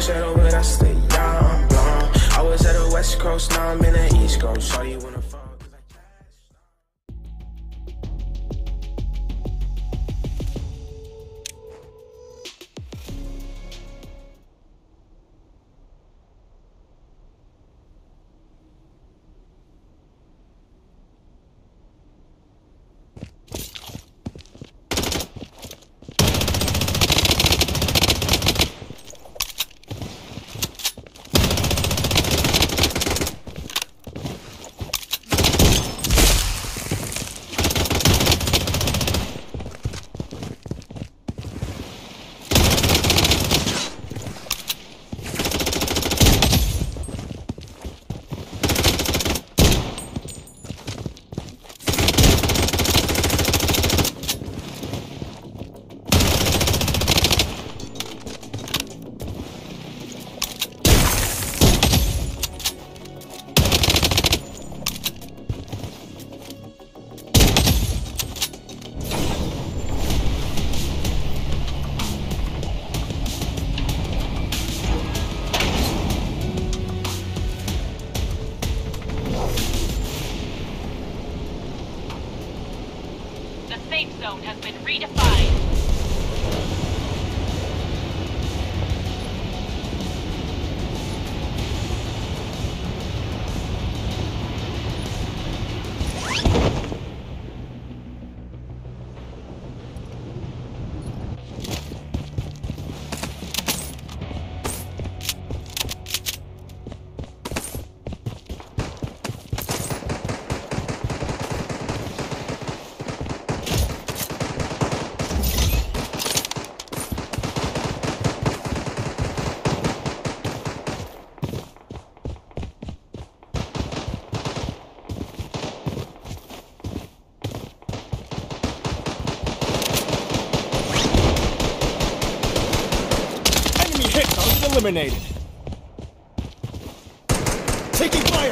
shadow, but I stay young, blonde. I was at the West Coast, now I'm in the East Coast. Saw you wanna fall. safe zone has been redefined. Eliminated. Taking fire.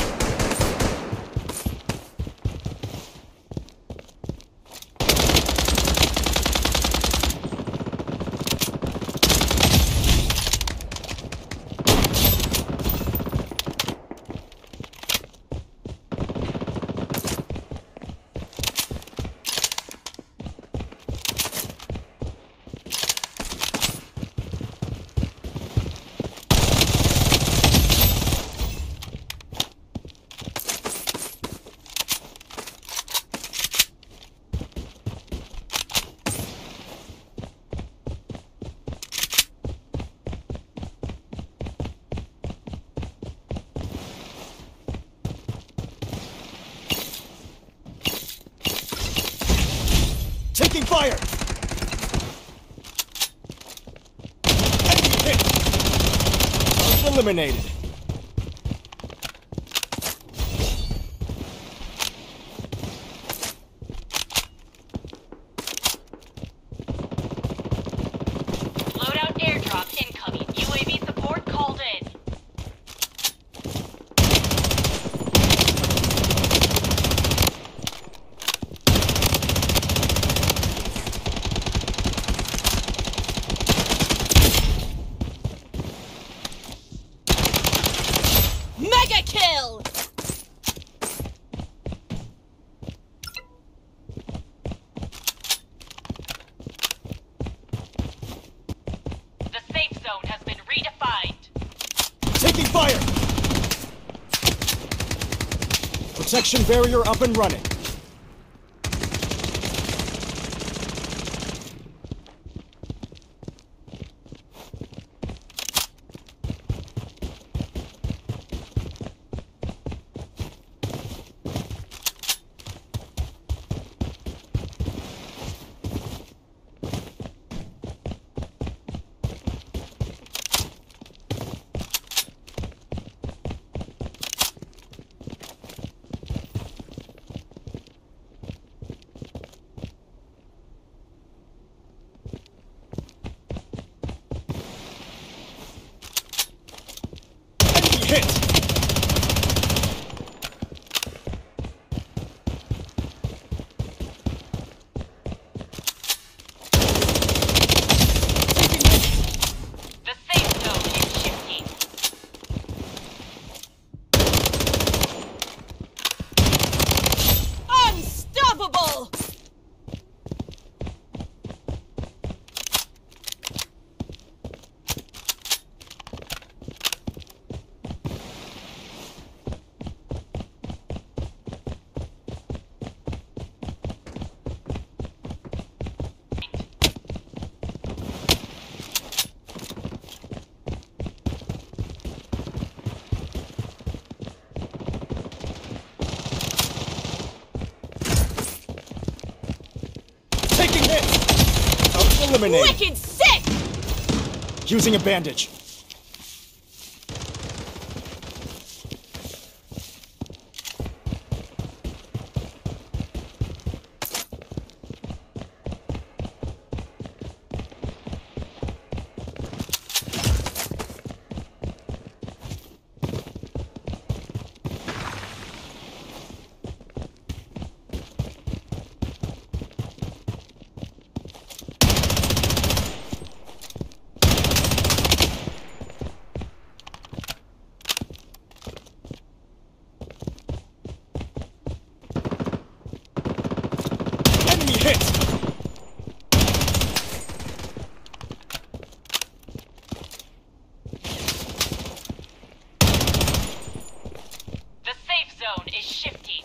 Taking fire! Enemy hit! Target eliminated. Loadout airdrop incoming. UAV support called in. Mega kill! The safe zone has been redefined. Taking fire! Protection barrier up and running. Eliminated. Wicked sick! Using a bandage. Enemy hit! The safe zone is shifting.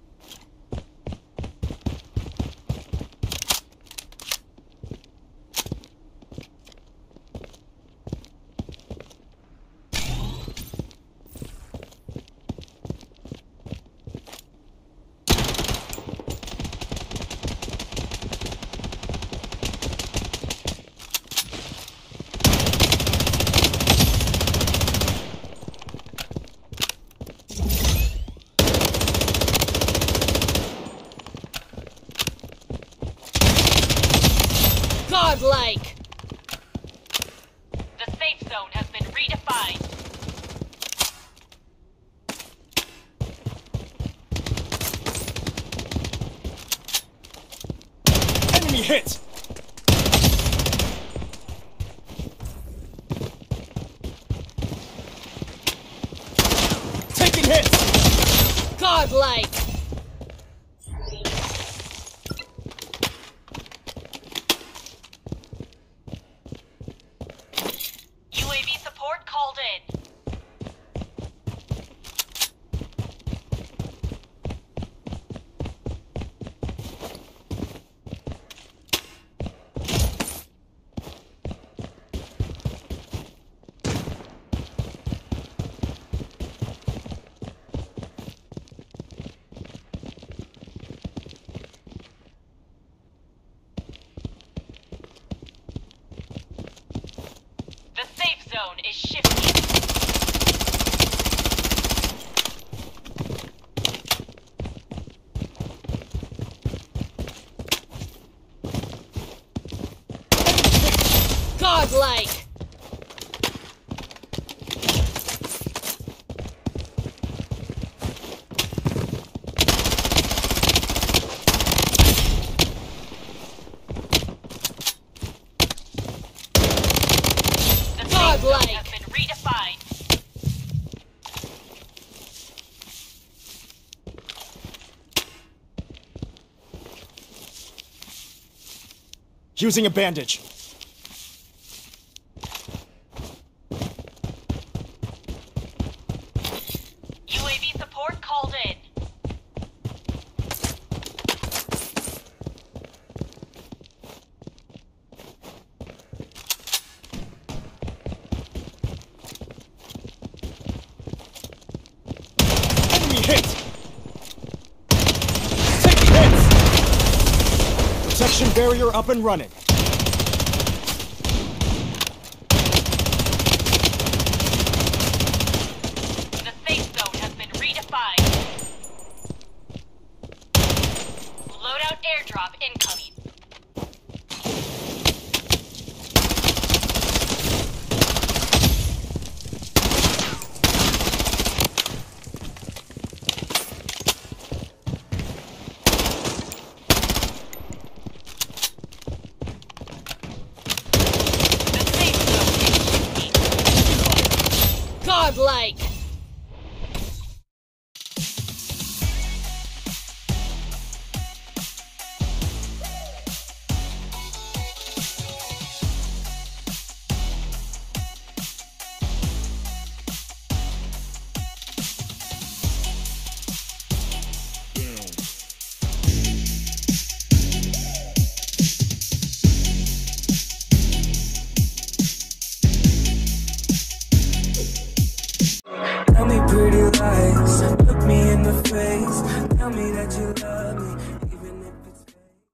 Godlike! The safe zone has been redefined. Enemy hit! Taking hits! Godlike! UAV support called in. The safe zone is shifting. Godlike! The safe zone Godlike! has been redefined. Using a bandage. UAV support called in. Enemy hit! Taking hits! Protection barrier up and running.